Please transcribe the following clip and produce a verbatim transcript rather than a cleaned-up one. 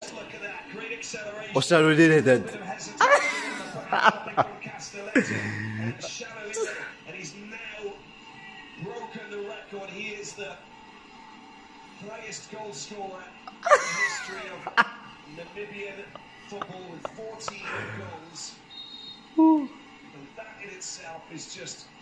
Look at that, great acceleration. Och Shalulile did. And Shalulile, and he's now broken the record. He is the highest goal scorer in the history of Namibian football with fourteen goals. And that in itself is just